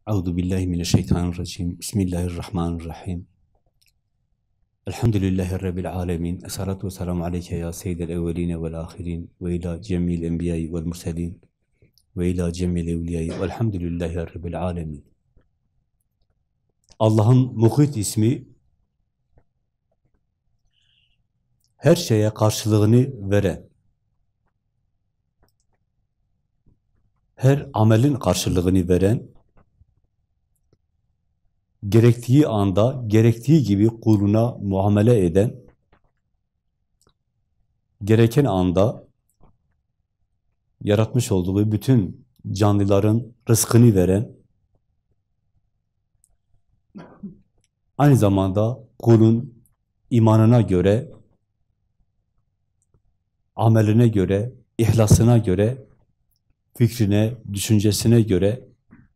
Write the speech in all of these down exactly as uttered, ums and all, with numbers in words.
Euzu billahi mineşşeytanirracim. Bismillahirrahmanirrahim. Elhamdülillahi rabbil alamin. Essalatu vesselamu aleyke ya seyyidel evvelin ve'l ahirin ve ila cemil enbiya'i ve'l murselin ve ila cemil evliya'i ve'lhamdülillahi rabbil alamin. Allah'ın Muhit ismi her şeye karşılığını veren, her amelin karşılığını veren, gerektiği anda, gerektiği gibi kuluna muamele eden, gereken anda yaratmış olduğu bütün canlıların rızkını veren, aynı zamanda kulun imanına göre, ameline göre, ihlasına göre, fikrine, düşüncesine göre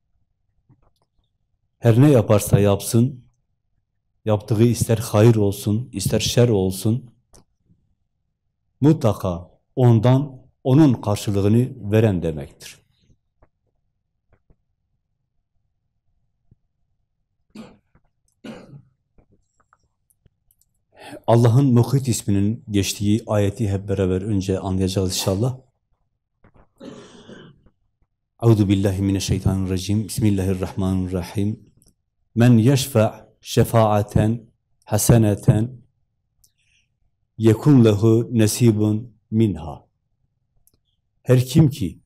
her ne yaparsa yapsın, yaptığı ister hayır olsun, ister şer olsun, mutlaka ondan, onun karşılığını veren demektir. Allah'ın Muhit isminin geçtiği ayeti hep beraber önce anlayacağız inşallah. Euzu billahi mineşşeytanirracim. Bismillahirrahmanirrahim. Men yeşfe' şefaaten haseneten yekun lehu nesibun minha. Her kim ki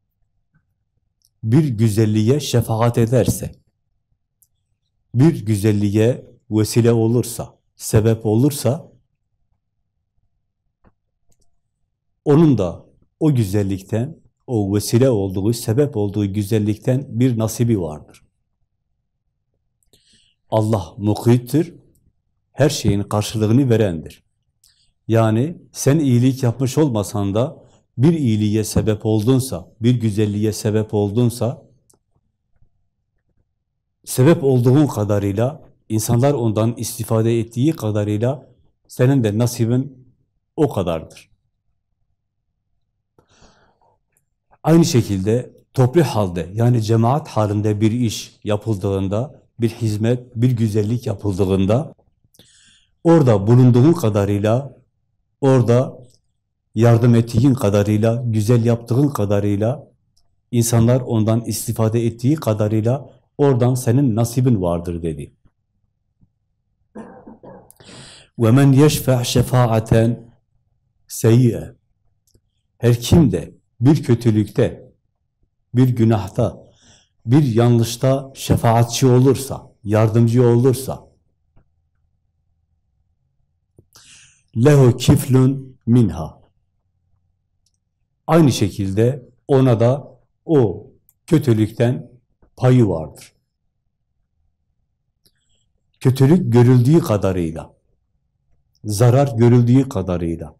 bir güzelliğe şefaat ederse, bir güzelliğe vesile olursa, sebep olursa, onun da o güzellikten, o vesile olduğu, sebep olduğu güzellikten bir nasibi vardır. Allah muhittir, her şeyin karşılığını verendir. Yani sen iyilik yapmış olmasan da bir iyiliğe sebep oldunsa, bir güzelliğe sebep oldunsa, sebep olduğun kadarıyla, insanlar ondan istifade ettiği kadarıyla senin de nasibin o kadardır. Aynı şekilde toplu halde, yani cemaat halinde bir iş yapıldığında, bir hizmet, bir güzellik yapıldığında, orada bulunduğun kadarıyla, orada yardım ettiğin kadarıyla, güzel yaptığın kadarıyla, insanlar ondan istifade ettiği kadarıyla, oradan senin nasibin vardır dedi. وَمَنْ يَشْفَعْ شَفَاعَةً سَيِّئَ. Her kim de bir kötülükte, bir günahta, bir yanlışta şefaatçi olursa, yardımcı olursa, lehu kiflun minha. Aynı şekilde ona da o kötülükten payı vardır. Kötülük görüldüğü kadarıyla, zarar görüldüğü kadarıyla,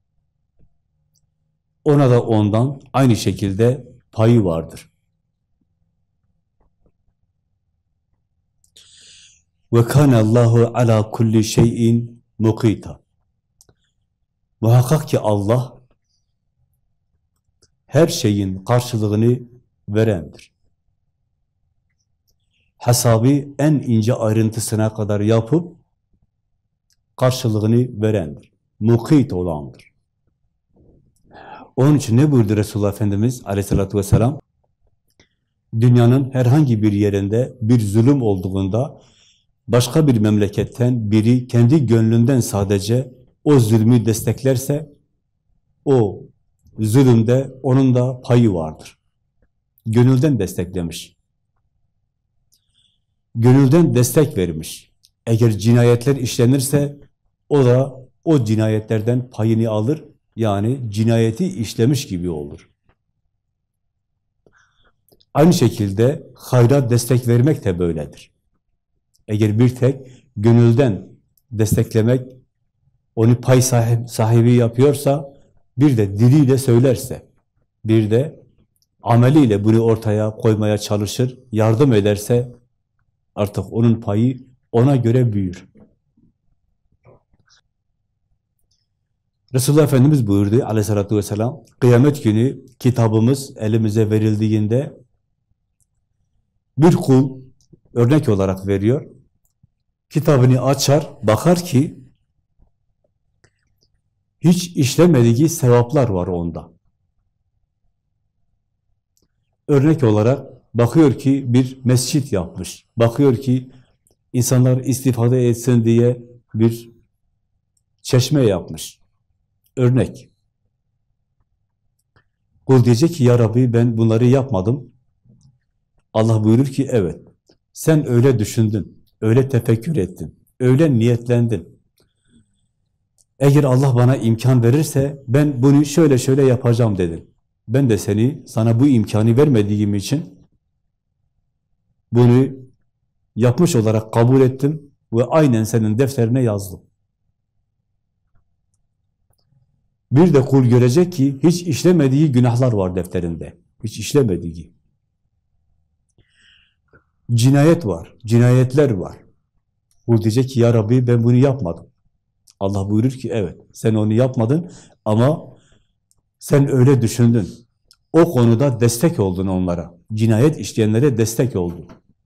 ona da ondan aynı şekilde payı vardır. Ve kana Allahu ala kulli şeyin mukita. Muhakkak ki Allah her şeyin karşılığını verendir. Hesabı en ince ayrıntısına kadar yapıp karşılığını verendir. Mukit olandır. Onun için ne buyurdu Resulullah Efendimiz aleyhissalatü vesselam? Dünyanın herhangi bir yerinde bir zulüm olduğunda başka bir memleketten biri kendi gönlünden sadece o zulmü desteklerse o zulümde onun da payı vardır. Gönülden desteklemiş. Gönülden destek vermiş. Eğer cinayetler işlenirse o da o cinayetlerden payını alır. Yani cinayeti işlemiş gibi olur. Aynı şekilde hayra destek vermek de böyledir. Eğer bir tek gönülden desteklemek onu pay sahibi, sahibi yapıyorsa, bir de diliyle söylerse, bir de ameliyle bunu ortaya koymaya çalışır, yardım ederse artık onun payı ona göre büyür. Resulullah Efendimiz buyurdu aleyhissalatü vesselam, kıyamet günü kitabımız elimize verildiğinde Bir kul örnek olarak veriyor. Kitabını açar, bakar ki hiç işlemediği sevaplar var onda. Örnek olarak bakıyor ki bir mescit yapmış. Bakıyor ki insanlar istifade etsin diye bir çeşme yapmış. Örnek. Kul diyecek ki ya Rabbi ben bunları yapmadım. Allah buyurur ki evet. Sen öyle düşündün, öyle tefekkür ettin, öyle niyetlendin. Eğer Allah bana imkan verirse ben bunu şöyle şöyle yapacağım dedin. Ben de seni, sana bu imkanı vermediğim için bunu yapmış olarak kabul ettim ve aynen senin defterine yazdım. Bir de kul görecek ki hiç işlemediği günahlar var defterinde. Hiç işlemediği. Cinayet var, cinayetler var. Kul diyecek ki ya Rabbi ben bunu yapmadım. Allah buyurur ki evet sen onu yapmadın ama sen öyle düşündün. O konuda destek oldun onlara. Cinayet işleyenlere destek oldun.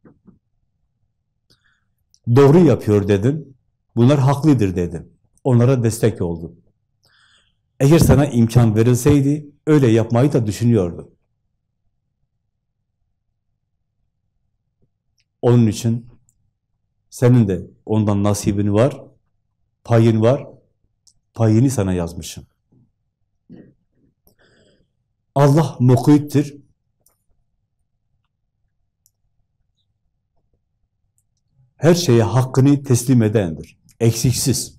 Doğru yapıyor dedin. Bunlar haklıdır dedin. Onlara destek oldun. Eğer sana imkan verilseydi öyle yapmayı da düşünüyordun. Onun için senin de ondan nasibin var, payın var, payını sana yazmışım. Allah mukittir. Her şeye hakkını teslim edendir. Eksiksiz.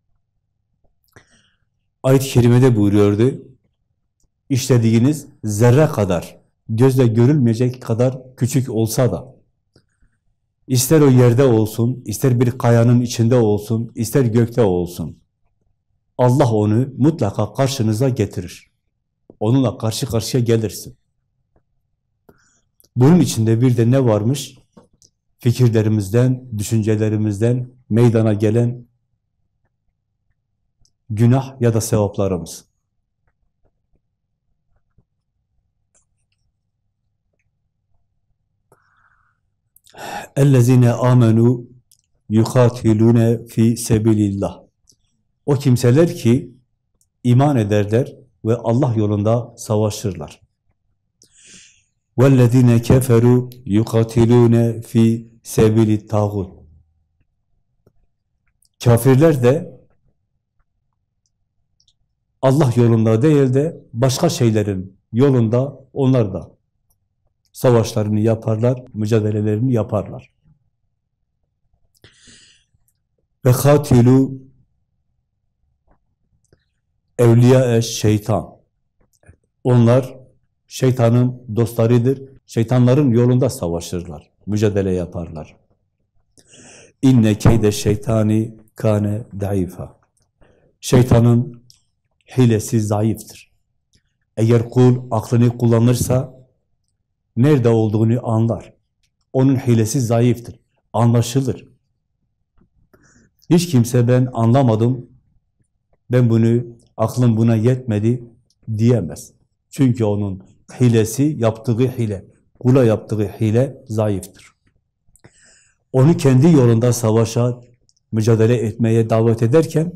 Ayet-i kerimede buyuruyordu. İşlediğiniz zerre kadar, gözle görülmeyecek kadar küçük olsa da, ister o yerde olsun, ister bir kayanın içinde olsun, ister gökte olsun, Allah onu mutlaka karşınıza getirir. Onunla karşı karşıya gelirsin. Bunun içinde bir de ne varmış? Fikirlerimizden, düşüncelerimizden meydana gelen günah ya da sevaplarımız. اَلَّذ۪ينَ آمَنُوا يُقَاتِلُونَ ف۪ي سَبِيلِ اللّٰهِ O kimseler ki iman ederler ve Allah yolunda savaşırlar. وَالَّذ۪ينَ كَفَرُوا يُقَاتِلُونَ ف۪ي سَبِيلِ الطَّاغُوتِ Kafirler de Allah yolunda değil de başka şeylerin yolunda onlar da savaşlarını yaparlar, mücadelelerini yaparlar. Ve katilu evliya şeytan. Onlar şeytanın dostlarıdır. Şeytanların yolunda savaşırlar, mücadele yaparlar. İnne keyde şeytani kane daifa. Şeytanın hilesi zayıftır. Eğer kul aklını kullanırsa nerede olduğunu anlar. Onun hilesi zayıftır. Anlaşılır. Hiç kimse ben anlamadım, ben bunu, aklım buna yetmedi diyemez. Çünkü onun hilesi, yaptığı hile, kula yaptığı hile zayıftır. Onu kendi yolunda savaşa, mücadele etmeye davet ederken,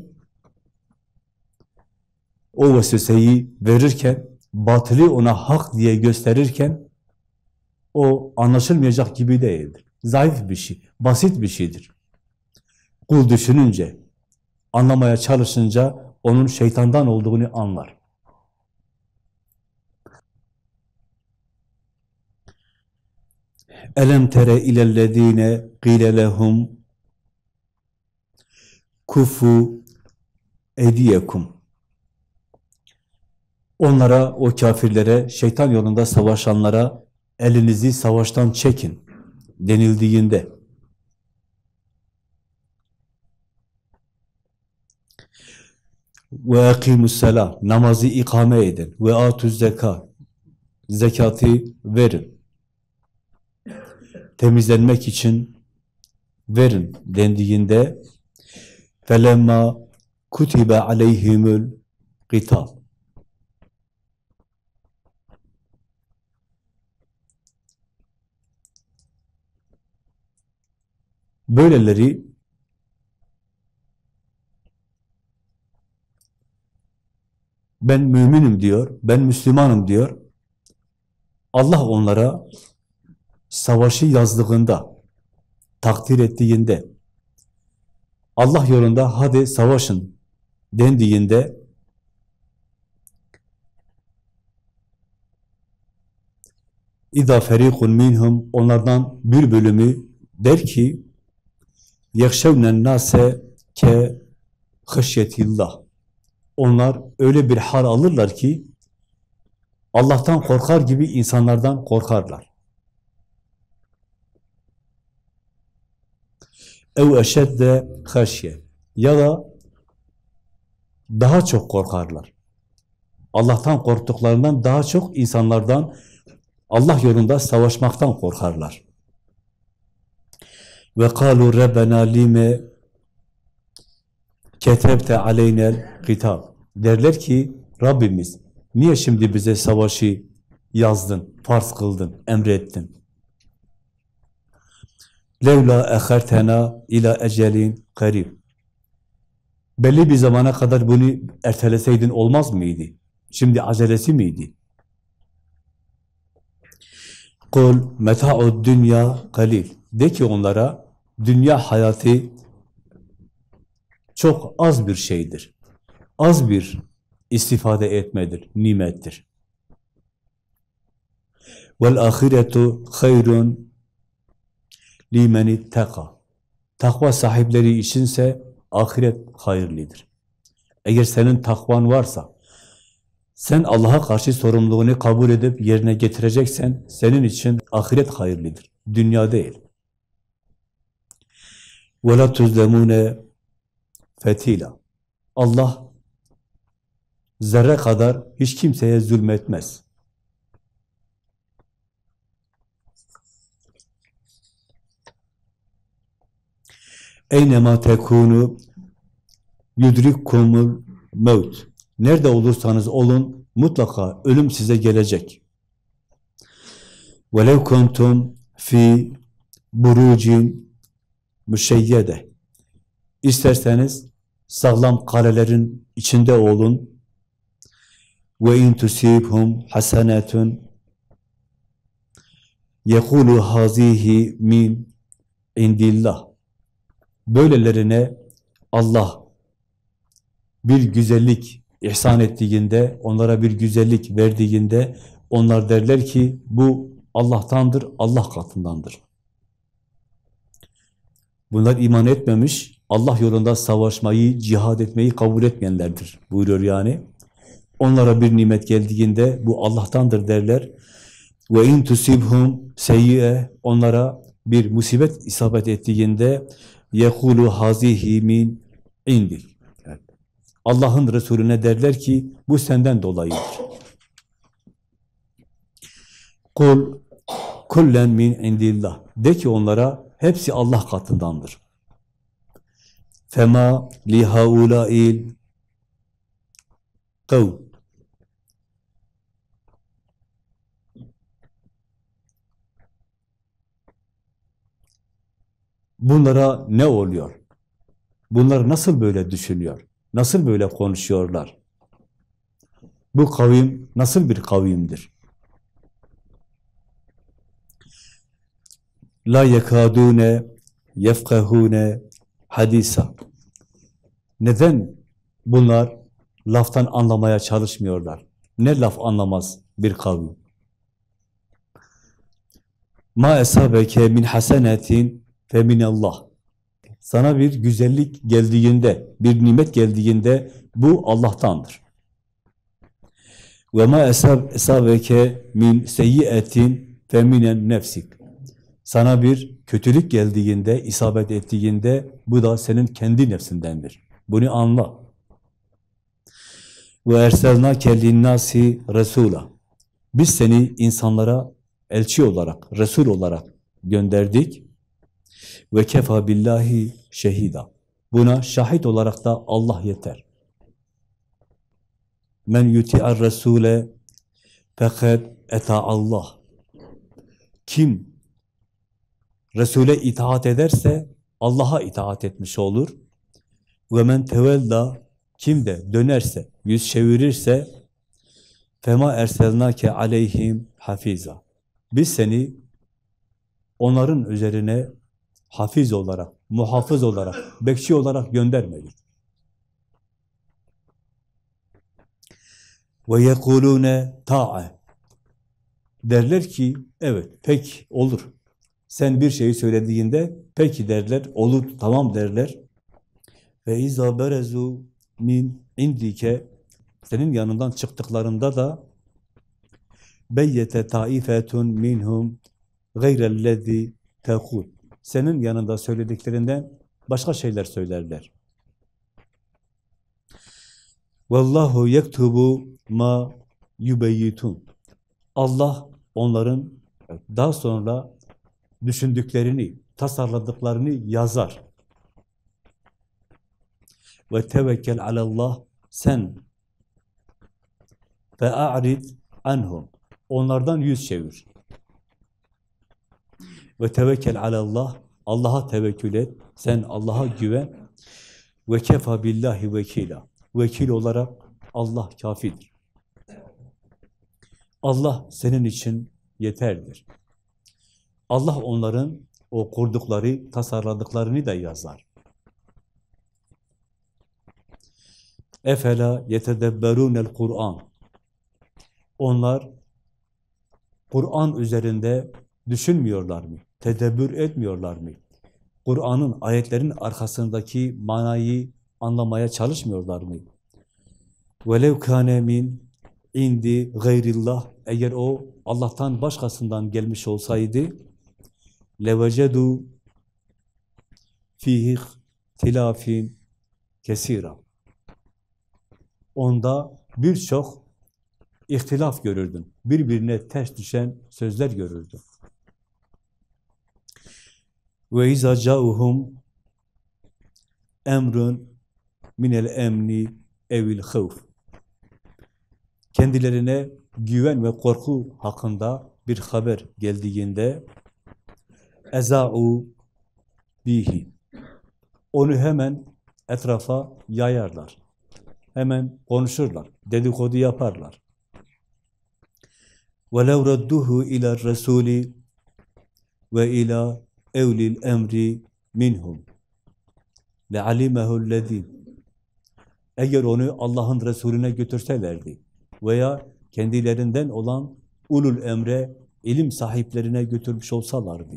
o vesveseyi verirken, batılı ona hak diye gösterirken, o anlaşılmayacak gibi değildir. Zayıf bir şey, basit bir şeydir. Kul düşününce, anlamaya çalışınca onun şeytandan olduğunu anlar. Elem tere ilellezine qile lehum kufu ediyekum. Onlara, o kafirlere, şeytan yolunda savaşanlara elinizi savaştan çekin denildiğinde ve akimusselah, namazı ikame edin ve atuz zeka, zekatı verin, temizlenmek için verin dendiğinde felemma kutibe aleyhimul qital, Böyleleri ben müminim diyor, ben Müslümanım diyor. Allah onlara savaşı yazdığında, takdir ettiğinde, Allah yolunda hadi savaşın dendiğinde İza ferikun minhum, onlardan bir bölümü der ki yekşevnen nase ke hışyetillah. Onlar öyle bir hal alırlar ki Allah'tan korkar gibi insanlardan korkarlar. Ev eşedde haşye, ya da daha çok korkarlar. Allah'tan korktuklarından daha çok insanlardan, Allah yolunda savaşmaktan korkarlar. Ve kalu rabbena lime ketebte aleynel kitab. Derler ki Rabbimiz niye şimdi bize savaşı yazdın, farz kıldın, emrettin? Levla ehertena ila ecelin karib. Belli bir zamana kadar bunu erteleseydin olmaz mıydı? Şimdi acelesi miydi? Kul meta'ud dünya kalil. De ki onlara dünya hayatı çok az bir şeydir. Az bir istifade etmedir, nimettir. Vel ahiretu hayrun limen ittaka. Takva sahipleri içinse ahiret hayırlıdır. Eğer senin takvan varsa, sen Allah'a karşı sorumluluğunu kabul edip yerine getireceksen, senin için ahiret hayırlıdır. Dünya değil. وَلَا تُزْلَمُونَ fetila. Allah zerre kadar hiç kimseye zulmetmez. اَيْنَمَا تَكُونُ يُدْرِكْكُمُ الْمَوْتِ. Nerede olursanız olun, mutlaka ölüm size gelecek. وَلَوْ كُنْتُمْ فِي بُرُوجٍ مُشَيَّدَةٍ. İsterseniz sağlam kalelerin içinde olun. وَاِنْ تُسِيبْهُمْ حَسَنَةٌ يَقُولُ هَذِهِ مِنْ عِنْدِ اللّٰهِ. Böylelerine Allah bir güzellik ihsan ettiğinde, onlara bir güzellik verdiğinde, onlar derler ki bu Allah'tandır, Allah katındandır. Bunlar iman etmemiş, Allah yolunda savaşmayı, cihad etmeyi kabul etmeyenlerdir buyuruyor yani. Onlara bir nimet geldiğinde bu Allah'tandır derler. Ve in tusibhum seyyi'e, onlara bir musibet isabet ettiğinde yekulu hazihi min indik. Allah'ın Resulüne derler ki bu senden dolayıdır. Kul kullen min indillah. De ki onlara hepsi Allah katındandır. Fema li haulail kav. Bunlara ne oluyor? Bunlar nasıl böyle düşünüyor? Nasıl böyle konuşuyorlar? Bu kavim nasıl bir kavimdir? La yekadune yefkahune hadisa. Neden bunlar laftan anlamaya çalışmıyorlar? Ne laf anlamaz bir kavim? Ma esabeke min hasenetin fe minallah. Sana bir güzellik geldiğinde, bir nimet geldiğinde bu Allah'tandır. Ve ma esabeke min seyyiatin fe minen nefsik. Sana bir kötülük geldiğinde, isabet ettiğinde bu da senin kendi nefsindendir. Bunu anla. Ve erselnake linnâsi resûlâ. Biz seni insanlara elçi olarak, Resul olarak gönderdik. Ve kefa billahi şehida. Buna şahit olarak da Allah yeter. Men yuti'ar resûle fekad eta Allah. Kim Resul'e itaat ederse Allah'a itaat etmiş olur. Ve men tevella, kim de dönerse, yüz çevirirse, fema erselnake aleyhim hafiza. Biz seni onların üzerine hafiz olarak, muhafız olarak, bekçi olarak göndermedik. Ve yekulune ta'a. Derler ki, evet, pek olur. Sen bir şeyi söylediğinde, peki derler, olur, tamam derler. Ve izâ berezu min indike, senin yanından çıktıklarında da beyyete taifetun minhum gayrellezî tekûl. Senin yanında söylediklerinden başka şeyler söylerler. Vallahu yektubu ma yubeyyitun. Allah onların daha sonra düşündüklerini, tasarladıklarını yazar. Ve tevekkel alallah, sen fe a'rid anhum, onlardan yüz çevir. Ve tevekkel alallah, Allah'a tevekkül et, sen Allah'a güven. Ve kefa billahi vekila, vekil olarak Allah kafidir. Allah senin için yeterdir. Allah onların o kurdukları, tasarladıklarını da yazar. Efela yetedebberûnel Kur'an. Onlar Kur'an üzerinde düşünmüyorlar mı? Tedebbür etmiyorlar mı? Kur'an'ın, ayetlerin arkasındaki manayı anlamaya çalışmıyorlar mı? وَلَوْ كَانَ مِنْ indi gayrillah, eğer o Allah'tan başkasından gelmiş olsaydı levecedu fihi tilafin kesira, onda birçok ihtilaf görürdün, birbirine ters düşen sözler görürdün. Ve izâ câuhum emrun minel emni evil havf. Kendilerine güven ve korku hakkında bir haber geldiğinde ezâ'u bihi, onu hemen etrafa yayarlar. Hemen konuşurlar, dedikodu yaparlar. وَلَوْ رَدُّهُ اِلَى الرَّسُولِ وَاِلَى اَوْلِ الْاَمْرِ مِنْهُمْ لَعَلِمَهُ الَّذ۪ينَ. Eğer onu Allah'ın Resulüne götürselerdi veya kendilerinden olan ulul emre, ilim sahiplerine götürmüş olsalardı.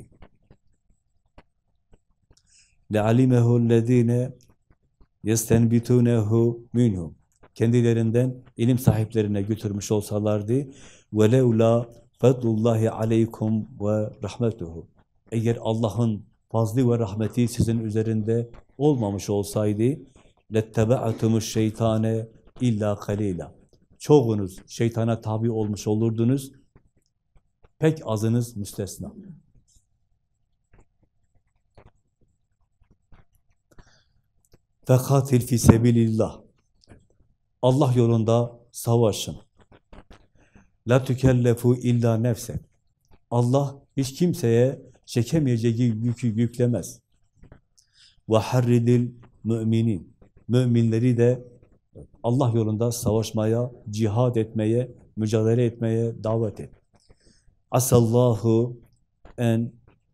لَعَلِمَهُ الَّذ۪ينَ يَسْتَنْبِتُونَهُ مِنْهُمْ. Kendilerinden ilim sahiplerine götürmüş olsalardı. وَلَوْلَا فَضْلُ اللّٰهِ عَلَيْكُمْ وَرَحْمَتُهُ. Eğer Allah'ın fazlı ve rahmeti sizin üzerinde olmamış olsaydı لَتَّبَعَتُمُ الشَّيْطَانَ illa قَلِيلًا. Çoğunuz şeytana tabi olmuş olurdunuz, pek azınız müstesna. فَقَاتِلْ فِي سَبِيلِ اللّٰهِ. Allah yolunda savaşın. لَا تُكَلَّفُوا illa nefse. Allah hiç kimseye çekemeyeceği yükü yüklemez. وَحَرِّدِ الْمُؤْمِنِينَ. Müminleri de Allah yolunda savaşmaya, cihad etmeye, mücadele etmeye davet et. Asallahu en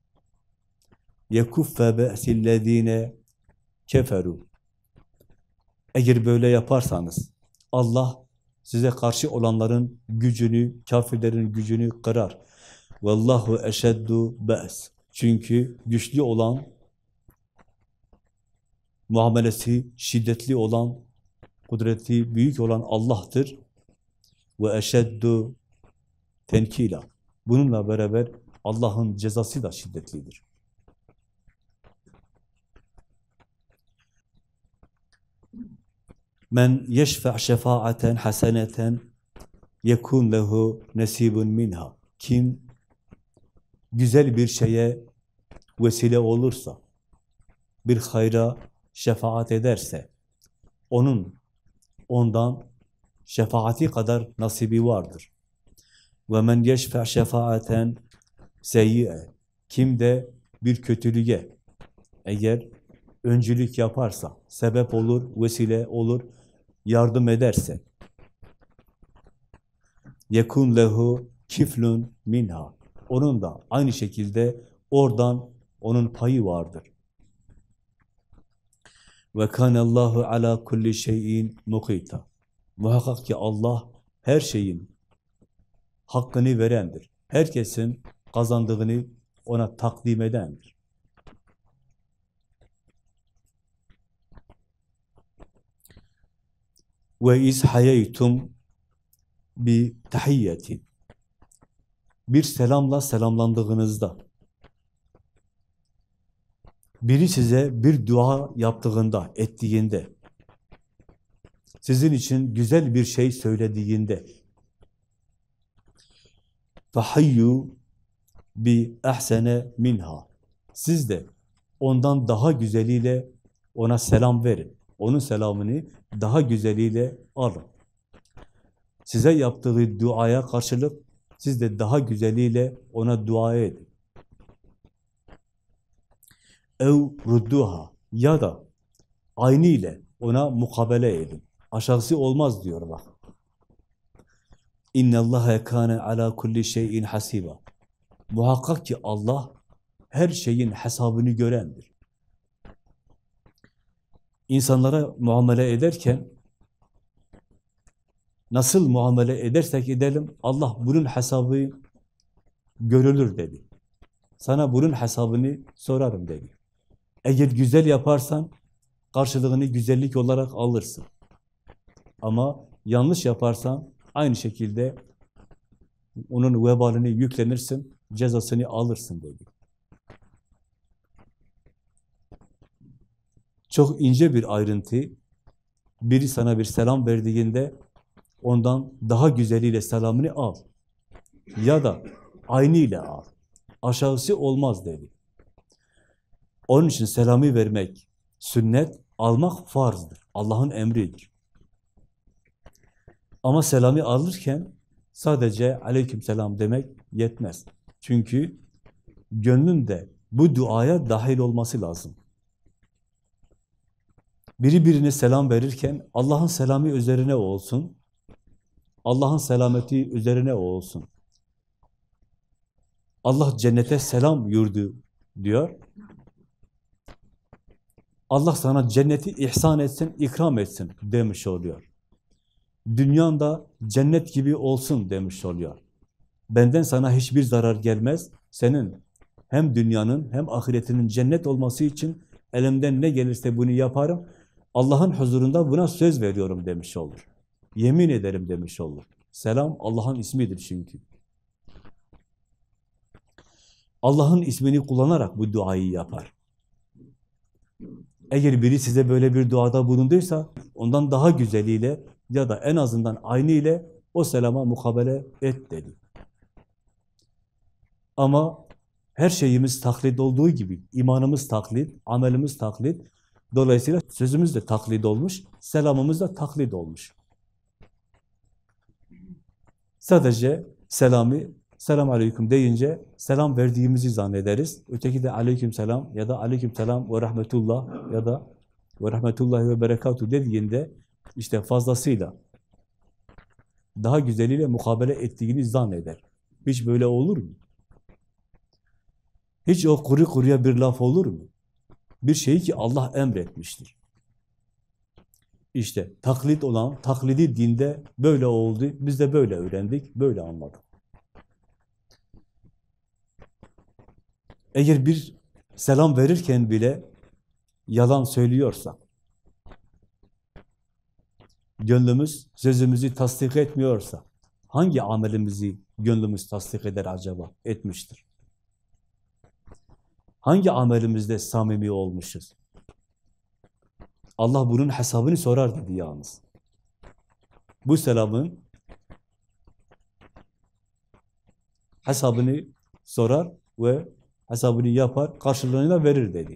yekuffe be'sillezine keferu. Eğer böyle yaparsanız Allah size karşı olanların gücünü, kafirlerin gücünü kırar. Vallahu eşeddu be's. Çünkü güçlü olan, muamelesi şiddetli olan, kudreti büyük olan Allah'tır. Ve eşeddu tenkila. Bununla beraber Allah'ın cezası da şiddetlidir. Men yeşfe' şefaaten haseneten yekun lehu nesibun minha. Kim güzel bir şeye vesile olursa, bir hayra şefaat ederse, onun ondan şefaati kadar nasibi vardır. Ve men yeşfe' şefaaten seyyi'e. Kim de bir kötülüğe eğer öncülük yaparsa, sebep olur, vesile olur, yardım ederse, yekun lehu kiflun minha. Onun da aynı şekilde oradan onun payı vardır. Ve kanallahu ala kulli şeyin mukita. Muhakkak ki Allah her şeyin hakkını verendir. Herkesin kazandığını ona takdim edendir. Ve iz hayaytum bi tahiyyetin. Bir selamla selamlandığınızda, biri size bir dua yaptığında, ettiğinde, sizin için güzel bir şey söylediğinde, فَحَيُّ بِأَحْسَنَ minha. Siz de ondan daha güzeliyle ona selam verin. Onun selamını daha güzeliyle alın. Size yaptığı duaya karşılık siz de daha güzeliyle ona dua edin. ev rudduha, ya da aynı ile ona mukabele edin. Aşağısı olmaz diyor bak. İnne Allaha kana ala kulli şeyin hasiba. Muhakkak ki Allah her şeyin hesabını görendir. İnsanlara muamele ederken nasıl muamele edersek edelim Allah bunun hesabı görülür dedi. Sana bunun hesabını sorarım dedi. Eğer güzel yaparsan karşılığını güzellik olarak alırsın. Ama yanlış yaparsan aynı şekilde onun vebalini yüklenirsin, cezasını alırsın dedi. Çok ince bir ayrıntı. Biri sana bir selam verdiğinde ondan daha güzeliyle selamını al. Ya da aynı ile al. Aşağısı olmaz dedi. Onun için selamı vermek sünnet, almak farzdır. Allah'ın emridir. Ama selamı alırken sadece aleykümselam demek yetmez. Çünkü gönlün de bu duaya dahil olması lazım. Biri birine selam verirken Allah'ın selamı üzerine olsun. Allah'ın selameti üzerine olsun. Allah cennete selam yurdu diyor. Allah sana cenneti ihsan etsin, ikram etsin demiş oluyor. Dünyan da cennet gibi olsun demiş oluyor. Benden sana hiçbir zarar gelmez. Senin hem dünyanın hem ahiretinin cennet olması için elimden ne gelirse bunu yaparım. Allah'ın huzurunda buna söz veriyorum demiş olur. Yemin ederim demiş olur. Selam Allah'ın ismidir çünkü. Allah'ın ismini kullanarak bu duayı yapar. Eğer biri size böyle bir duada bulunduysa ondan daha güzeliyle ya da en azından aynı ile o selama mukabele et dedi. Ama her şeyimiz taklit olduğu gibi, imanımız taklit, amelimiz taklit, dolayısıyla sözümüz de taklit olmuş, selamımız da taklit olmuş. Sadece selamı, selam aleyküm deyince selam verdiğimizi zannederiz. Öteki de aleyküm selam ya da aleyküm selam ve rahmetullah ya da ve rahmetullahi ve berekatuhu dediğinde işte fazlasıyla daha güzeliyle mukabele ettiğini zanneder. Hiç böyle olur mu? Hiç o kuru kuruya bir laf olur mu? Bir şeyi ki Allah emretmiştir. İşte taklit olan, taklidi dinde böyle oldu, biz de böyle öğrendik, böyle anladık. Eğer bir selam verirken bile yalan söylüyorsak, gönlümüz sözümüzü tasdik etmiyorsa, hangi amelimizi gönlümüz tasdik eder acaba? Etmiştir. Hangi amelimizde samimi olmuşuz? Allah bunun hesabını sorar dedi yalnız. Bu selamın hesabını sorar ve hesabını yapar, karşılığını da verir dedi.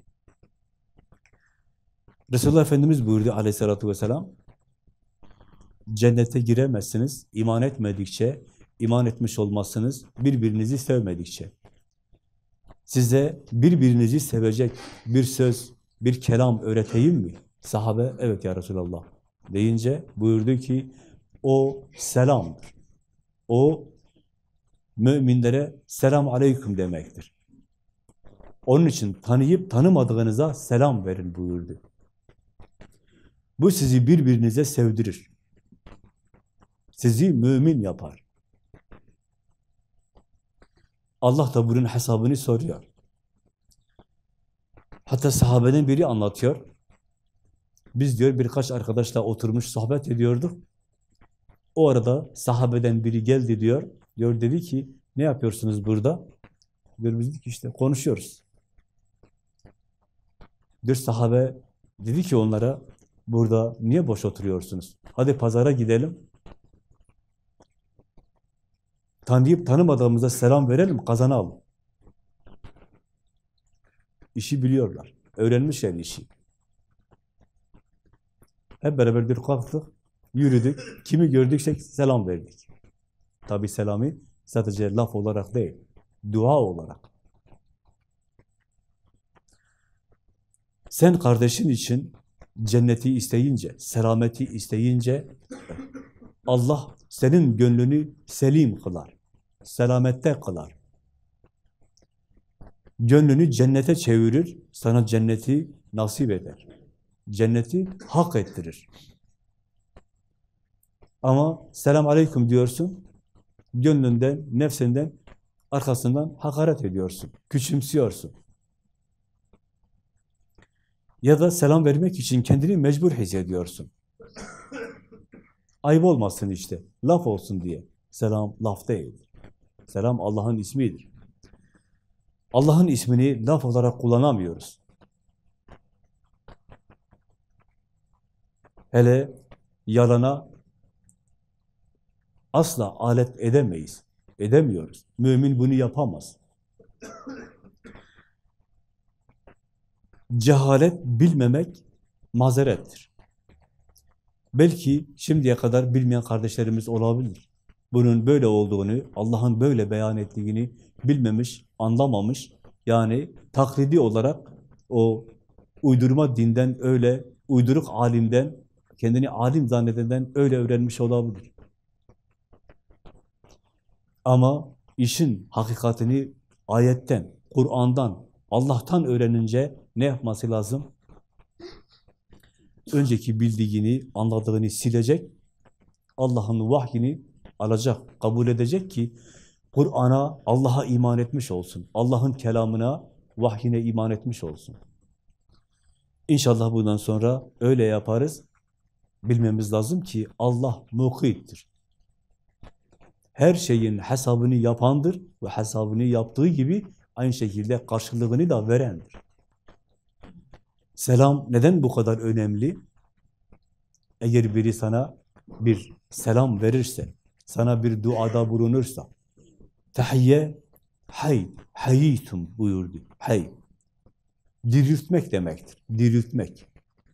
Resulullah Efendimiz buyurdu aleyhissalatü vesselam, cennete giremezsiniz iman etmedikçe, iman etmiş olmazsınız birbirinizi sevmedikçe. Size birbirinizi sevecek bir söz, bir kelam öğreteyim mi? Sahabe, evet ya Resulallah deyince buyurdu ki, o selamdır. O müminlere selam aleyküm demektir. Onun için tanıyıp tanımadığınıza selam verin buyurdu. Bu sizi birbirinize sevdirir. Sizi mümin yapar. Allah da bunun hesabını soruyor. Hatta sahabeden biri anlatıyor. Biz diyor birkaç arkadaşla oturmuş sohbet ediyorduk. O arada sahabeden biri geldi diyor. Diyor dedi ki, ne yapıyorsunuz burada? Diyor biz dedik işte konuşuyoruz. Diyor sahabe dedi ki onlara, burada niye boş oturuyorsunuz? Hadi pazara gidelim. Tanıyıp tanımadığımıza selam verelim, kazanalım. İşi biliyorlar. Öğrenmişler işi. Hep beraber bir kalktık, yürüdük. Kimi gördükse selam verdik. Tabi selamı sadece laf olarak değil, dua olarak. Sen kardeşin için cenneti isteyince, selameti isteyince Allah senin gönlünü selim kılar, selamette kılar. Gönlünü cennete çevirir, sana cenneti nasip eder. Cenneti hak ettirir. Ama selam aleyküm diyorsun, gönlünden, nefsinden, arkasından hakaret ediyorsun, küçümsüyorsun. Ya da selam vermek için kendini mecbur hissediyorsun. Ayıp olmasın işte, laf olsun diye. Selam laf değildir. Selam Allah'ın ismidir. Allah'ın ismini laf olarak kullanamıyoruz. Hele yalana asla alet edemeyiz. Edemiyoruz. Mümin bunu yapamaz. Cehalet, bilmemek mazerettir. Belki şimdiye kadar bilmeyen kardeşlerimiz olabilir. Bunun böyle olduğunu, Allah'ın böyle beyan ettiğini bilmemiş, anlamamış. Yani taklidi olarak o uydurma dinden öyle, uyduruk alimden, kendini alim zannedenden öyle öğrenmiş olabilir. Ama işin hakikatini ayetten, Kur'an'dan, Allah'tan öğrenince ne yapması lazım? Önceki bildiğini, anladığını silecek, Allah'ın vahyini alacak, kabul edecek ki Kur'an'a, Allah'a iman etmiş olsun. Allah'ın kelamına, vahyine iman etmiş olsun. İnşallah bundan sonra öyle yaparız. Bilmemiz lazım ki Allah mukittir. Her şeyin hesabını yapandır ve hesabını yaptığı gibi aynı şekilde karşılığını da verendir. Selam neden bu kadar önemli? Eğer biri sana bir selam verirse, sana bir duada bulunursa, tahiyye, hay, hayitum buyurdu. Hay, diriltmek demektir, diriltmek.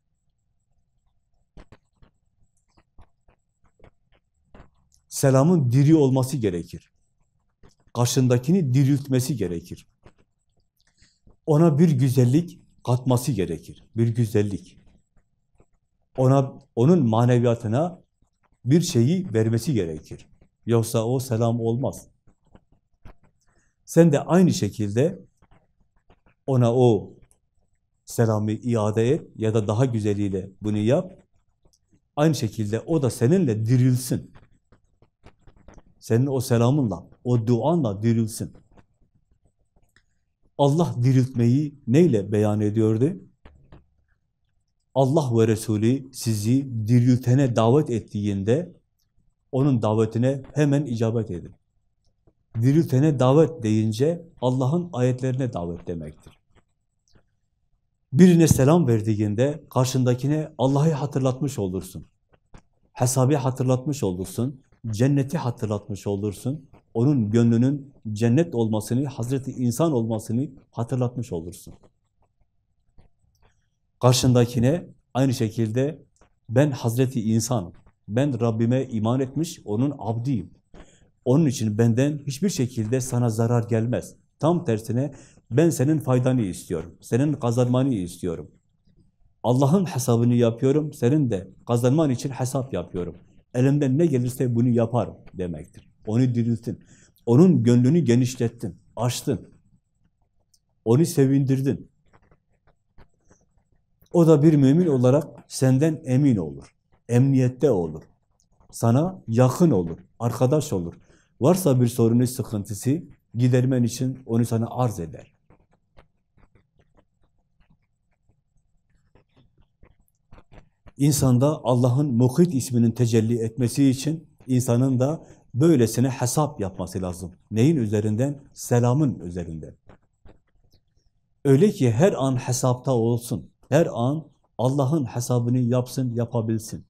Selamın diri olması gerekir. Karşındakini diriltmesi gerekir. Ona bir güzellik katması gerekir. Bir güzellik. Ona, onun maneviyatına bir şeyi vermesi gerekir. Yoksa o selam olmaz. Sen de aynı şekilde ona o selamı iade et ya da daha güzeliyle bunu yap. Aynı şekilde o da seninle dirilsin. Senin o selamınla, o duanla dirilsin. Allah diriltmeyi neyle beyan ediyordu? Allah ve Resulü sizi diriltene davet ettiğinde onun davetine hemen icabet edin. Diriltene davet deyince Allah'ın ayetlerine davet demektir. Birine selam verdiğinde karşındakine Allah'ı hatırlatmış olursun. Hesabı hatırlatmış olursun. Cenneti hatırlatmış olursun. Onun gönlünün cennet olmasını, Hazreti İnsan olmasını hatırlatmış olursun. Karşındakine aynı şekilde ben Hazreti İnsanım. Ben Rabbime iman etmiş, onun abdiyim. Onun için benden hiçbir şekilde sana zarar gelmez. Tam tersine ben senin faydanı istiyorum. Senin kazanmanı istiyorum. Allah'ın hesabını yapıyorum. Senin de kazanman için hesap yapıyorum. Elimden ne gelirse bunu yaparım demektir. Onu diriltin. Onun gönlünü genişlettin, açtın. Onu sevindirdin. O da bir mümin olarak senden emin olur. Emniyette olur. Sana yakın olur, arkadaş olur. Varsa bir sorunu, sıkıntısı gidermen için onu sana arz eder. İnsanda Allah'ın Mukit isminin tecelli etmesi için insanın da böylesine hesap yapması lazım. Neyin üzerinden? Selamın üzerinden. Öyle ki her an hesapta olsun. Her an Allah'ın hesabını yapsın, yapabilsin.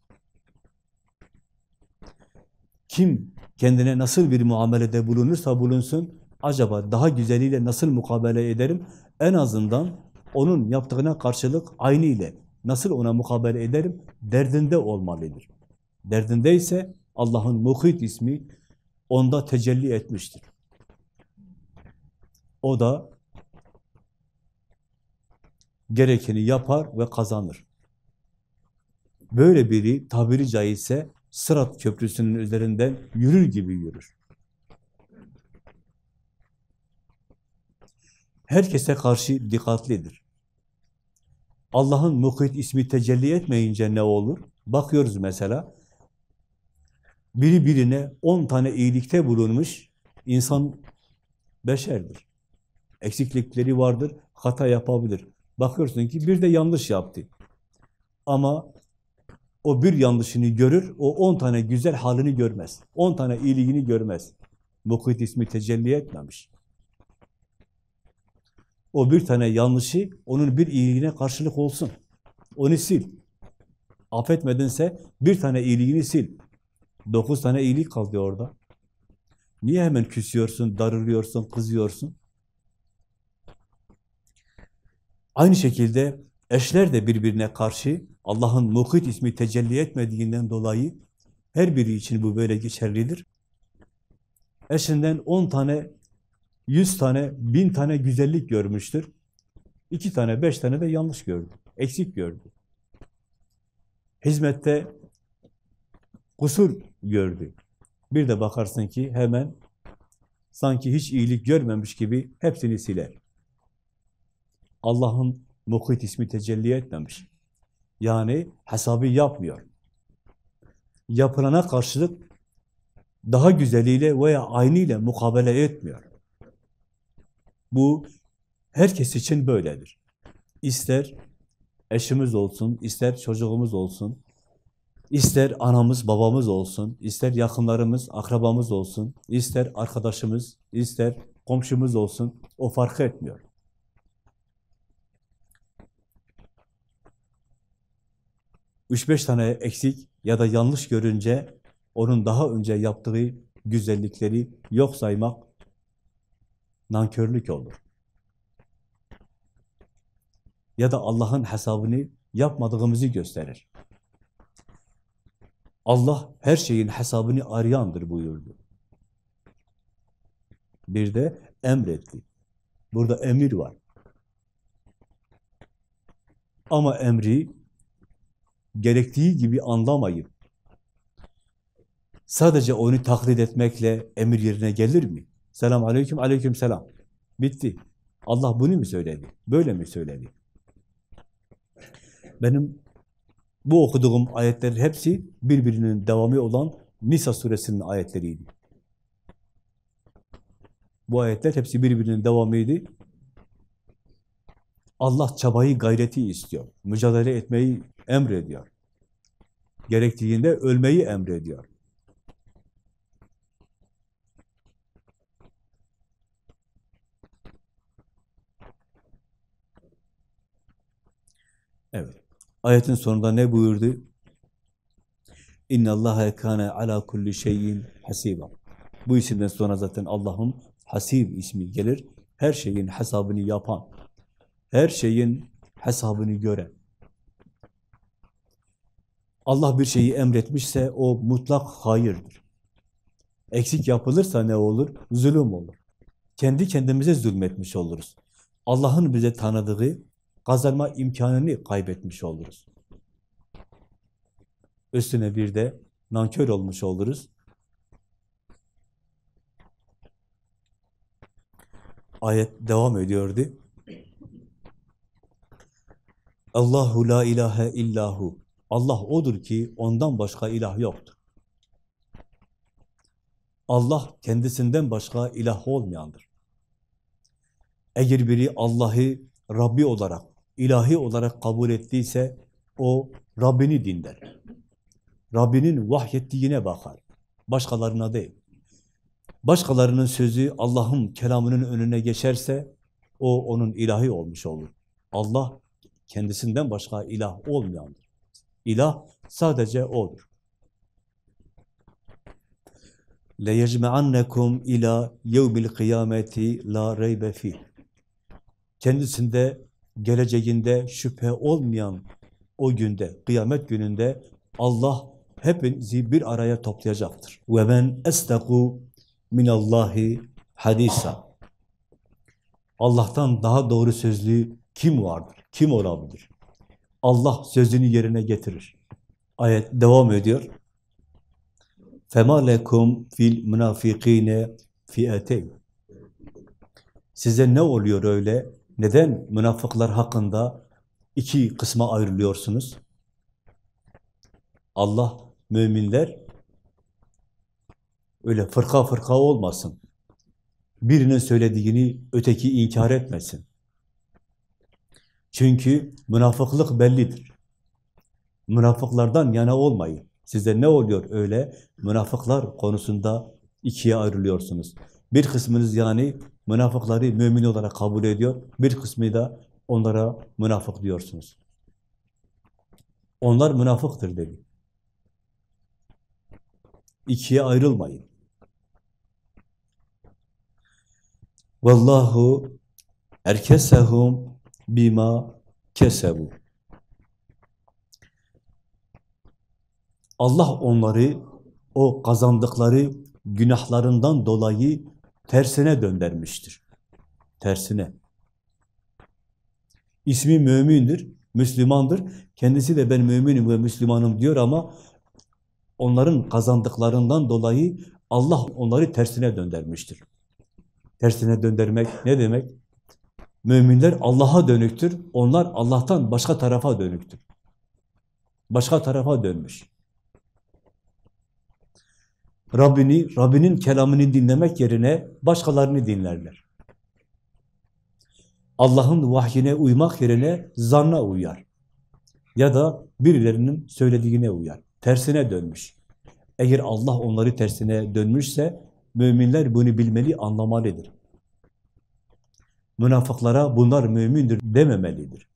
Kim kendine nasıl bir muamelede bulunursa bulunsun, acaba daha güzeliyle nasıl mukabele ederim? En azından onun yaptığına karşılık aynı ile nasıl ona mukabele ederim? Derdinde olmalıdır. Derdindeyse Allah'ın Mukit ismi onda tecelli etmiştir. O da gerekeni yapar ve kazanır. Böyle biri tabiri caizse Sırat Köprüsü'nün üzerinden yürür gibi yürür. Herkese karşı dikkatlidir. Allah'ın Mukit ismi tecelli etmeyince ne olur? Bakıyoruz mesela, biri birine on tane iyilikte bulunmuş, insan beşerdir. Eksiklikleri vardır, hata yapabilir. Bakıyorsun ki bir de yanlış yaptı. Ama o bir yanlışını görür, o on tane güzel halini görmez. On tane iyiliğini görmez. Mukit ismi tecelli etmemiş. O bir tane yanlışı onun bir iyiliğine karşılık olsun. Onu sil. Affetmedinse bir tane iyiliğini sil. Dokuz tane iyilik kaldı orada. Niye hemen küsüyorsun, darılıyorsun, kızıyorsun? Aynı şekilde eşler de birbirine karşı Allah'ın Mukit ismi tecelli etmediğinden dolayı her biri için bu böyle geçerlidir. Eşinden on tane, yüz tane, bin tane güzellik görmüştür. İki tane, beş tane de yanlış gördü, eksik gördü. Hizmette kusur gördü. Bir de bakarsın ki hemen sanki hiç iyilik görmemiş gibi hepsini siler. Allah'ın Mukit ismi tecelli etmemiş. Yani hesabı yapmıyor. Yapılana karşılık daha güzeliyle veya aynıyla mukabele etmiyor. Bu herkes için böyledir. İster eşimiz olsun, ister çocuğumuz olsun, ister anamız, babamız olsun, ister yakınlarımız, akrabamız olsun, ister arkadaşımız, ister komşumuz olsun, o fark etmiyor. Üç beş tane eksik ya da yanlış görünce onun daha önce yaptığı güzellikleri yok saymak nankörlük olur. Ya da Allah'ın hesabını yapmadığımızı gösterir. Allah her şeyin hesabını arayandır buyurdu. Bir de emretti. Burada emir var. Ama emri gerektiği gibi anlamayıp sadece onu taklit etmekle emir yerine gelir mi? Selam aleyküm, aleyküm selam. Bitti. Allah bunu mu söyledi? Böyle mi söyledi? Benim bu okuduğum ayetler hepsi birbirinin devamı olan Nisa suresinin ayetleriydi. Bu ayetler hepsi birbirinin devamıydı. Allah çabayı, gayreti istiyor. Mücadele etmeyi emrediyor. Gerektiğinde ölmeyi emrediyor. Evet. Ayetin sonunda ne buyurdu? İnna Allaha kana ala kulli şeyin hasiba. Bu isimden sonra zaten Allah'ın Hasib ismi gelir. Her şeyin hesabını yapan, her şeyin hesabını gören. Allah bir şeyi emretmişse o mutlak hayırdır. Eksik yapılırsa ne olur? Zulüm olur. Kendi kendimize zulmetmiş oluruz. Allah'ın bize tanıdığı kazanma imkanını kaybetmiş oluruz. Üstüne bir de nankör olmuş oluruz. Ayet devam ediyordu. Allahu la ilahe illahu. Allah odur ki ondan başka ilah yoktur. Allah kendisinden başka ilah olmayandır. Eğer biri Allah'ı Rabbi olarak, ilahi olarak kabul ettiyse o Rabbini dinler. Rabbinin vahyettiğine bakar. Başkalarına değil. Başkalarının sözü Allah'ın kelamının önüne geçerse o onun ilahi olmuş olur. Allah kendisinden başka ilah olmayandır. İlah sadece O'dur. لَيَجْمَعَنَّكُمْ ila يَوْمِ الْقِيَامَةِ لَا رَيْبَ فِيهِ. Kendisinde, geleceğinde şüphe olmayan o günde, kıyamet gününde Allah hepinizi bir araya toplayacaktır. وَمَنْ اَسْتَقُوا مِنَ اللّٰهِ hadisa. Allah'tan daha doğru sözlü kim vardır? Kim olabilir? Allah sözünü yerine getirir. Ayet devam ediyor. فَمَا لَكُمْ فِي الْمُنَافِقِينَ فِيَتَيْنِ. Size ne oluyor öyle? Neden münafıklar hakkında iki kısma ayrılıyorsunuz? Allah, müminler öyle fırka fırka olmasın. Birinin söylediğini öteki inkar etmesin. Çünkü münafıklık bellidir. Münafıklardan yana olmayın. Size ne oluyor öyle? Münafıklar konusunda ikiye ayrılıyorsunuz. Bir kısmınız yani münafıkları mümin olarak kabul ediyor. Bir kısmı da onlara münafık diyorsunuz. Onlar münafıktır dedi. İkiye ayrılmayın. Vallahu erkesehum bima kesebu. Allah onları o kazandıkları günahlarından dolayı tersine döndürmüştür. Tersine. İsmi mümindir, Müslümandır. Kendisi de ben müminim ve Müslümanım diyor ama onların kazandıklarından dolayı Allah onları tersine döndürmüştür. Tersine döndürmek ne demek? Müminler Allah'a dönüktür, onlar Allah'tan başka tarafa dönüktür. Başka tarafa dönmüş. Rabbini, Rabbinin kelamını dinlemek yerine başkalarını dinlerler. Allah'ın vahyine uymak yerine zanna uyar. Ya da birilerinin söylediğine uyar. Tersine dönmüş. Eğer Allah onları tersine dönmüşse, müminler bunu bilmeli, anlamalıdır. Münafıklara bunlar mümindir dememelidir.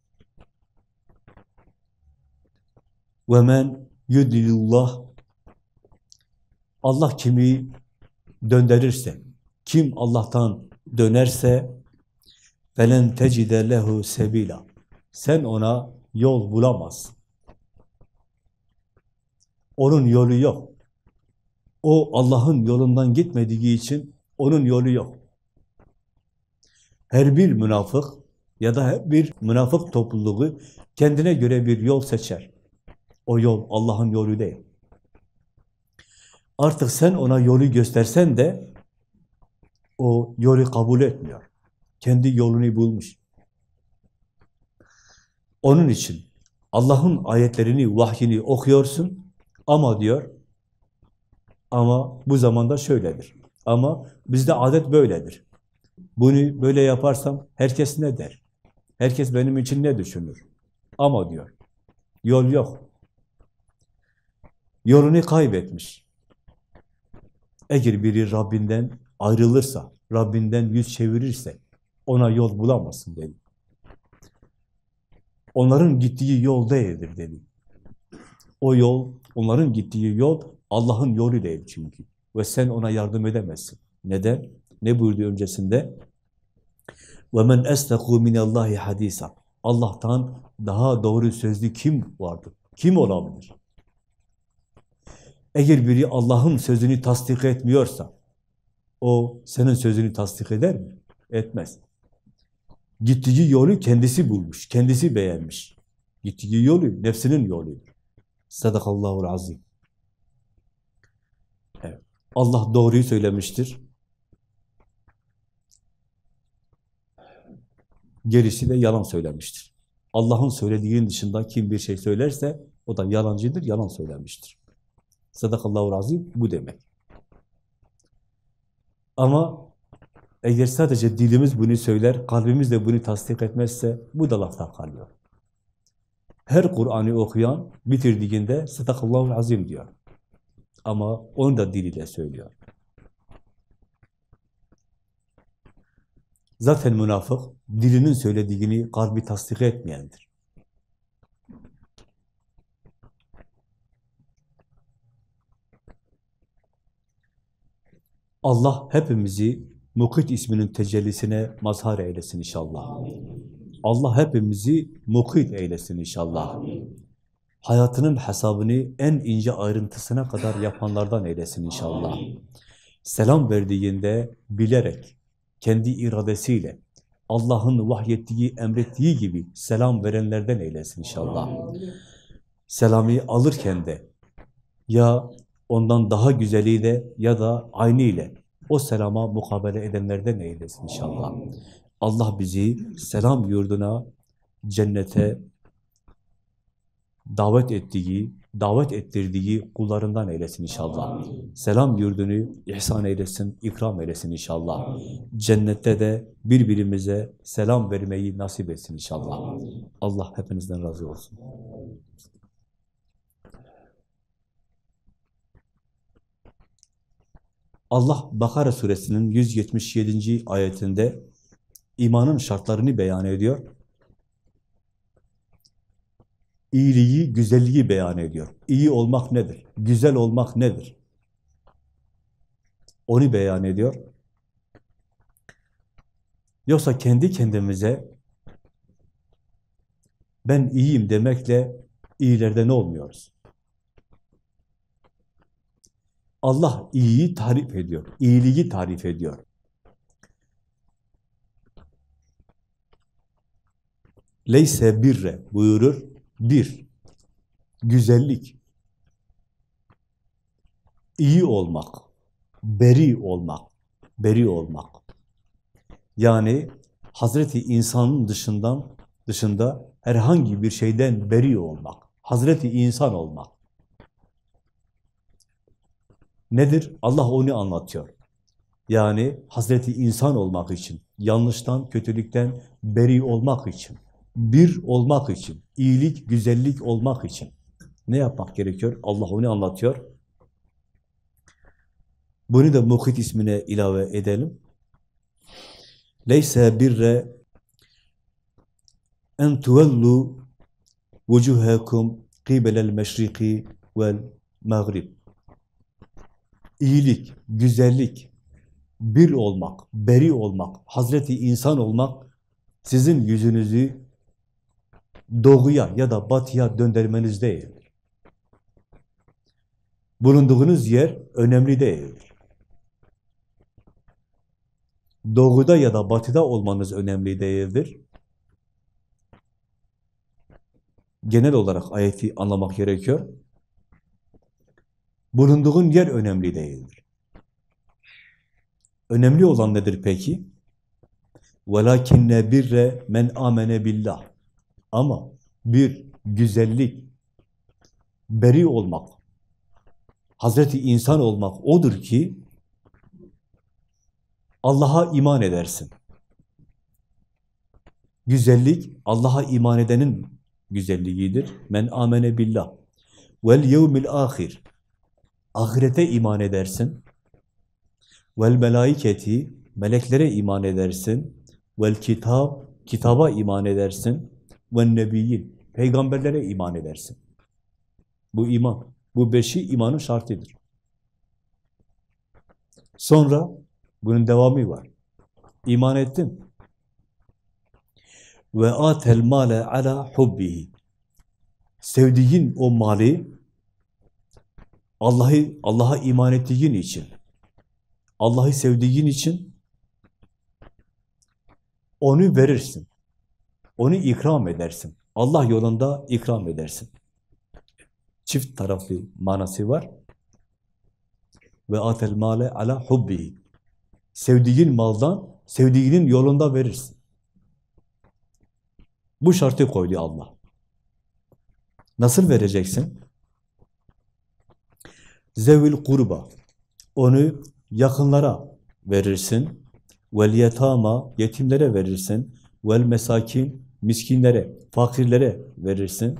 وَمَنْ يُدْلِلُ اللّٰهِ. Allah kimi döndürürse, kim Allah'tan dönerse فَلَنْ تَجِدَ لَهُ سَب۪يلًا. Sen ona yol bulamazsın. Onun yolu yok. O Allah'ın yolundan gitmediği için onun yolu yok. Her bir münafık ya da her bir münafık topluluğu kendine göre bir yol seçer. O yol Allah'ın yolu değil. Artık sen ona yolu göstersen de o yolu kabul etmiyor. Kendi yolunu bulmuş. Onun için Allah'ın ayetlerini, vahyini okuyorsun ama diyor, ama bu zamanda şöyledir. Ama bizde adet böyledir. Bunu böyle yaparsam herkes ne der? Herkes benim için ne düşünür? Ama diyor, yol yok. Yolunu kaybetmiş. Eğer biri Rabbinden ayrılırsa, Rabbinden yüz çevirirse ona yol bulamazsın dedi. Onların gittiği yol değildir dedi. O yol, onların gittiği yol Allah'ın yolu değil çünkü. Ve sen ona yardım edemezsin. Neden? Ne buyurdu öncesinde? وَمَنْ اَسْتَقُوا مِنَ اللّٰهِ hadisa. Allah'tan daha doğru sözlü kim vardır? Kim olabilir? Eğer biri Allah'ın sözünü tasdik etmiyorsa, O senin sözünü tasdik eder mi? Etmez. Gittiği yolu kendisi bulmuş, kendisi beğenmiş. Gittiği yolu nefsinin yoludur. Sadakallahul azim. Evet. Allah doğruyu söylemiştir. Gerisi de yalan söylemiştir. Allah'ın söylediğinin dışında kim bir şey söylerse o da yalancıdır, yalan söylemiştir. Sadakallahul azim bu demek. Ama eğer sadece dilimiz bunu söyler, kalbimiz de bunu tasdik etmezse bu da lafta kalıyor. Her Kur'an'ı okuyan bitirdiğinde sadakallahul azim diyor. Ama onu da diliyle söylüyor. Zaten münafık dilinin söylediğini kalbi tasdik etmeyendir. Allah hepimizi Mukit isminin tecellisine mazhar eylesin inşallah. Allah hepimizi Mukit eylesin inşallah. Hayatının hesabını en ince ayrıntısına kadar yapanlardan eylesin inşallah. Selam verdiğinde bilerek, kendi iradesiyle, Allah'ın vahyettiği, emrettiği gibi selam verenlerden eylesin inşallah. Selamı alırken de ya ondan daha güzeliyle ya da aynı ile o selama mukabele edenlerden eylesin inşallah. Allah bizi selam yurduna, cennete davet ettiği, davet ettirdiği kullarından eylesin inşallah. Selam yurdunu ihsan eylesin, ikram eylesin inşallah. Cennette de birbirimize selam vermeyi nasip etsin inşallah. Allah hepinizden razı olsun. Allah Bakara suresinin yüz yetmiş yedinci ayetinde imanın şartlarını beyan ediyor. İyiliği, güzelliği beyan ediyor. İyi olmak nedir? Güzel olmak nedir? Onu beyan ediyor. Yoksa kendi kendimize ben iyiyim demekle iyilerden olmuyoruz. Allah iyiyi tarif ediyor, iyiliği tarif ediyor. Leyse birre buyurur, bir, güzellik, iyi olmak, beri olmak, beri olmak. Yani Hazreti insanın dışından, dışında herhangi bir şeyden beri olmak, Hazreti insan olmak. Nedir? Allah onu anlatıyor. Yani Hazreti insan olmak için, yanlıştan, kötülükten beri olmak için, bir olmak için, iyilik, güzellik olmak için ne yapmak gerekiyor? Allah onu anlatıyor. Bunu da Mukit ismine ilave edelim. Leyse birre en tuvellu vucuhakum qibelel meşriki vel mağrib. İyilik, güzellik, bir olmak, beri olmak, Hazreti insan olmak, sizin yüzünüzü doğuya ya da batıya döndürmeniz değildir. Bulunduğunuz yer önemli değildir. Doğuda ya da batıda olmanız önemli değildir. Genel olarak ayeti anlamak gerekiyor. Bulunduğun yer önemli değildir. Önemli olan nedir peki? وَلَكِنَّ بِرَّ مَنْ آمَنَ billah. Ama bir güzellik, beri olmak, Hazreti insan olmak odur ki Allah'a iman edersin. Güzellik Allah'a iman edenin güzelliğidir. Men amene billah vel yevmil ahir. Ahirete iman edersin. Vel melaiketi, meleklere iman edersin. Vel kitab, kitaba iman edersin. Vel nebiyyin, peygamberlere iman edersin. Bu iman, bu beşi imanın şartıdır. Sonra bunun devamı var. İman ettim. Ve atel male ala hubbihi. Sevdiğin o mali Allah'ı Allah'a iman ettiğin için, Allah'ı sevdiğin için onu verirsin. Onu ikram edersin. Allah yolunda ikram edersin. Çift taraflı manası var. Ve atel male ala hubbihi. Sevdiğin maldan, sevdiğinin yolunda verirsin. Bu şartı koydu Allah. Nasıl vereceksin? Zevil kurba. Onu yakınlara verirsin. Vel yetama, yetimlere verirsin. Vel mesakin, miskinlere, fakirlere verirsin.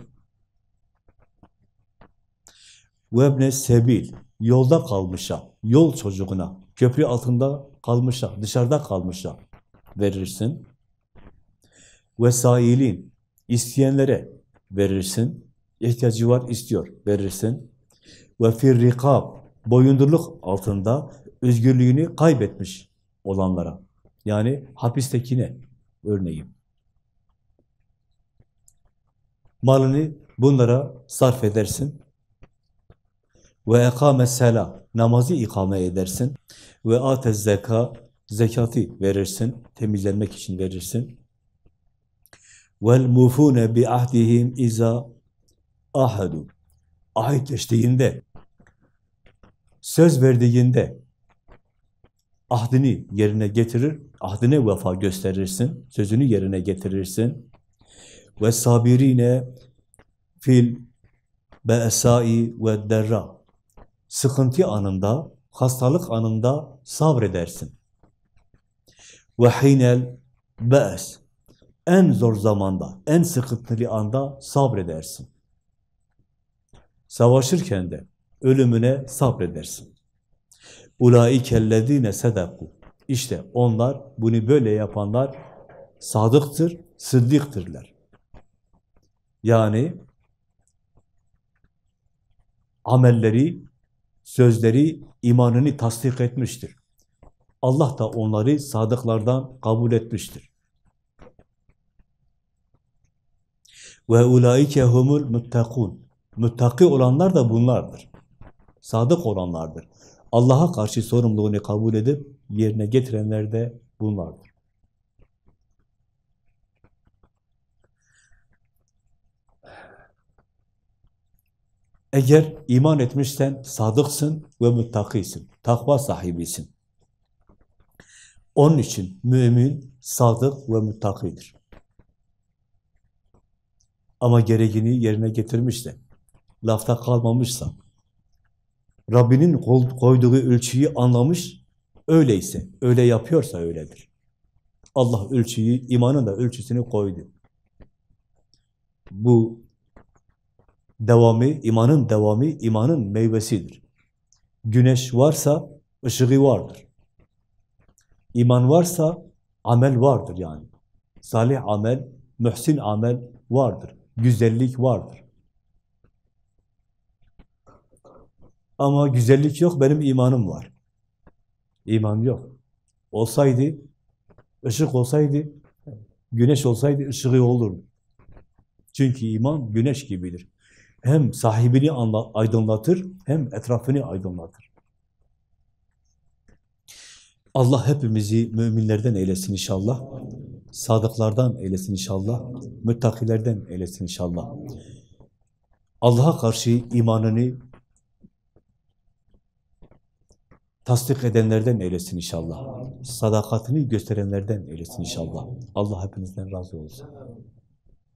Vebne sebil, yolda kalmışa, yol çocuğuna, köprü altında kalmışa, dışarıda kalmışa verirsin. Vesailin, isteyenlere verirsin. İhtiyacı var, istiyor, verirsin. Ve firrikab, boyundurluk altında özgürlüğünü kaybetmiş olanlara, yani hapistekine örneğin. Malını bunlara sarf edersin. Ve ekâme selâ, namazı ikame edersin. Ve âtez zeka, zekatı verirsin, temizlenmek için verirsin. Vel mufûne bi ahdihim izâ ahadu, ahitleştiğinde, söz verdiğinde ahdini yerine getirir, ahdine vefa gösterirsin, sözünü yerine getirirsin. Ve sabirine fil be'esâi ve derra, sıkıntı anında, hastalık anında sabredersin. Ve hinel be's, en zor zamanda, en sıkıntılı anda sabredersin. Savaşırken de ölümüne sabredersin. Ulaikellezine sedaku. İşte onlar, bunu böyle yapanlar sadıktır, sıddıktırlar. Yani amelleri, sözleri, imanını tasdik etmiştir. Allah da onları sadıklardan kabul etmiştir. Ve ulaike humul muttakun. Muttaki olanlar da bunlardır. Sadık olanlardır. Allah'a karşı sorumluluğunu kabul edip yerine getirenler de bunlardır. Eğer iman etmişsen sadıksın ve muttakisin, takva sahibisin. Onun için mümin, sadık ve muttakidir. Ama gereğini yerine getirmişse, lafta kalmamışsa, Rabbinin koyduğu ölçüyü anlamış, öyleyse, öyle yapıyorsa öyledir. Allah ölçüyü, imanın da ölçüsünü koydu. Bu devamı, imanın devamı, imanın meyvesidir. Güneş varsa ışığı vardır. İman varsa amel vardır yani. Salih amel, mühsin amel vardır. Güzellik vardır. Ama güzellik yok, benim imanım var. İman yok. Olsaydı, ışık olsaydı, güneş olsaydı ışığı olurdu. Çünkü iman güneş gibidir. Hem sahibini aydınlatır, hem etrafını aydınlatır. Allah hepimizi müminlerden eylesin inşallah. Sadıklardan eylesin inşallah. Müttakilerden eylesin inşallah. Allah'a karşı imanını tasdik edenlerden eylesin inşallah. Sadakatini gösterenlerden eylesin inşallah. Allah hepinizden razı olsun.